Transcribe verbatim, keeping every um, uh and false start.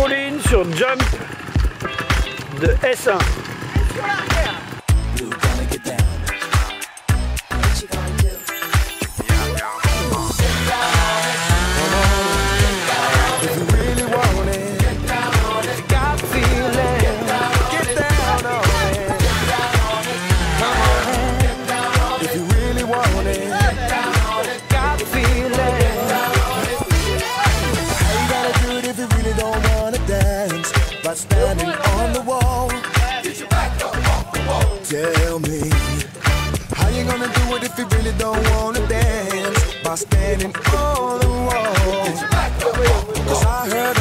trampoline sur Jump de S un. Standing on the wall, get your back up off the wall. Tell me, how you gonna do it if you really don't wanna dance? By standing on the wall, get your back up off the wall. 'Cause I heard